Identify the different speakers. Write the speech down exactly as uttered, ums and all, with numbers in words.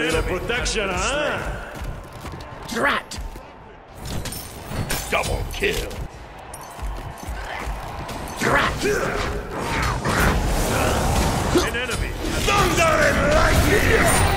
Speaker 1: little protection, huh?
Speaker 2: Drat!
Speaker 3: Double kill.
Speaker 2: Drat!
Speaker 1: An enemy.
Speaker 3: Thunder and lightning!